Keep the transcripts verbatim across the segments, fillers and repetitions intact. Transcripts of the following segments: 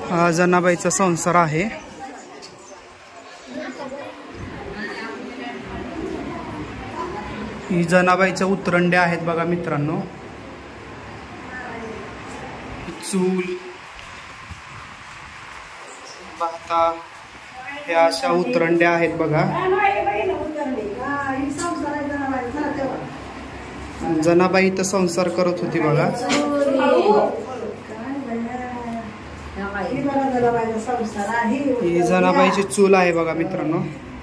हा जनाबाईचा संसार आहे। ही जनाबाईच्या उतरंड्या आहेत बघा मित्रांनो। चूल पाहता ह्या अशा उतरंड्या आहेत बघा। जनाबाई तर संसार करत होती बघा। ही जनाबाईची चूल आहे बघा मित्रांनो।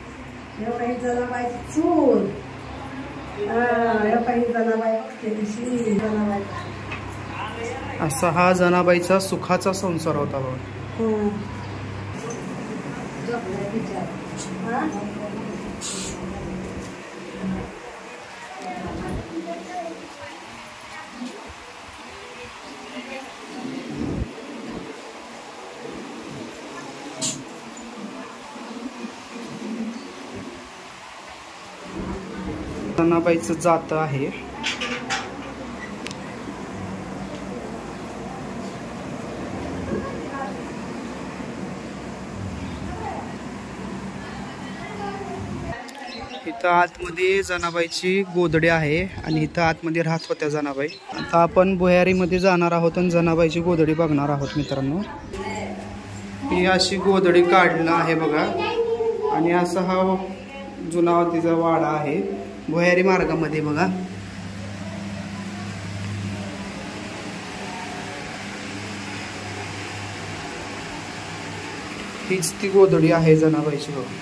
असा हा जनाबाईचा सुखाचा संसार होता बघा। जनाबाईचं जात आहे। इथं आतमध्ये जनाबाईची गोधडी आहे आणि इथं आतमध्ये राहत होत्या जनाबाई। आता आपण भुयारीमध्ये जाणार आहोत आणि जनाबाईची गोधडी बघणार आहोत मित्रांनो। ही अशी गोधडी काढणं आहे बघा आणि असा हा जुना तिचा वाडा आहे भुयारी मार्गामध्ये बघा। हीच ती गोधडी आहे जनाबाईची बघा।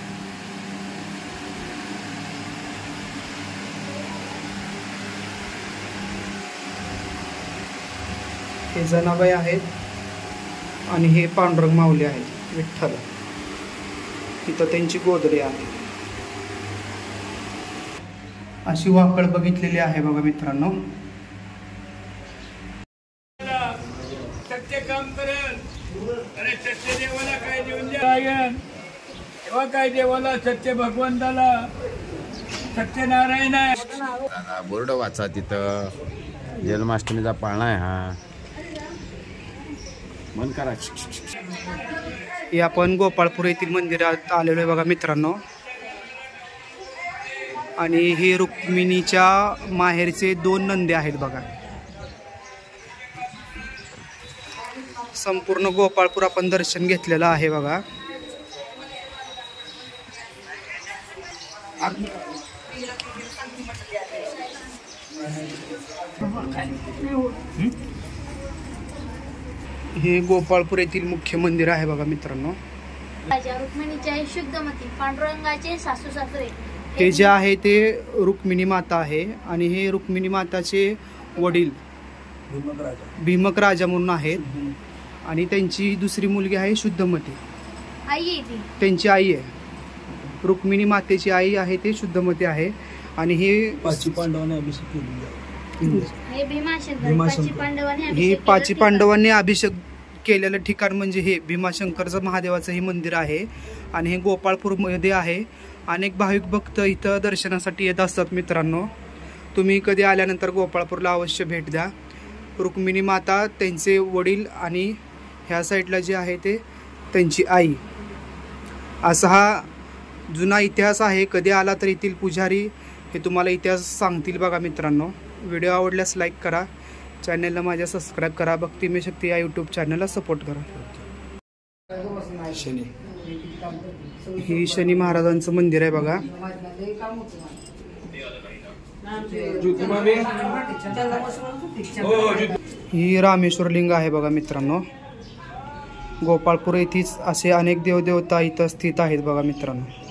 हे जनाबाई आहेत आणि हे पांडुरंग माऊली आहेत विठ्ठल। इथं त्यांची गोधडी आहे। अशी वाकड बघितलेली आहे बघा मित्रांनो। सत्य काम करेल अरे सत्य देवाला काय देऊन द्या तेव्हा काय देवाला सत्य भगवंताला सत्यनारायण आहे। बोर्ड वाचा तिथं जन्माष्टमीचा पाळणा आहे हा मन करा। हे आपण गोपाळपूर येथील मंदिरात आलेलो आहे बघा मित्रांनो आणि हे रुक्मिणीच्या माहेरचे दोन नंदी आहेत बघा। संपूर्ण गोपाळपूर आपण दर्शन घेतलेलं आहे बघा। हे गोपाळपूर येथील मुख्य मंदिर आहे बघा मित्रांनो। रुक्मिणीचे शुद्धमती पांडुरंगाचे सासू सासरे हे जे आहे ते रुक्मिणी माता आहे आणि हे रुक्मिणी माताचे वडील भीमक राजा म्हणून आहेत आणि त्यांची दुसरी मुलगी आहे शुद्धमती आई आहे ती त्यांची आई आहे। रुक्मिणी मातेची आई आहे ते शुद्धमती आहे आणि हे पाची पांडवांनी अभिषेक केलेला हे भीमाशंकर हे पाची पांडवांनी अभिषेक केलेलं ठिकाण म्हणजे हे भीमाशंकरचं महादेवाचं हे मंदिर आहे आणि हे गोपाळपूर मध्ये आहे। अनेक भाविक भक्त इथं दर्शनासाठी येत असतात मित्रांनो। तुम्ही कधी आल्यानंतर गोपाळपूरला अवश्य भेट द्या। रुक्मिणी माता त्यांचे वडील आणि ह्या साईडला जे आहे ते त्यांची आई असा हा जुना इतिहास आहे। कधी आला तर येथील पुजारी हे तुम्हाला इतिहास सांगतील बघा मित्रांनो। व्हिडिओ आवडल्यास लाईक करा, चॅनलला माझ्या सबस्क्राईब करा, भक्तिमय शक्ती या यूट्यूब चॅनलला सपोर्ट करा। शनी ही शनी महाराजांचं मंदिर आहे बघा। ही रामेश्वर लिंग आहे बघा मित्रांनो। गोपाळपूर येथेच असे अनेक देवदेवता इथं स्थित आहेत बघा मित्रांनो।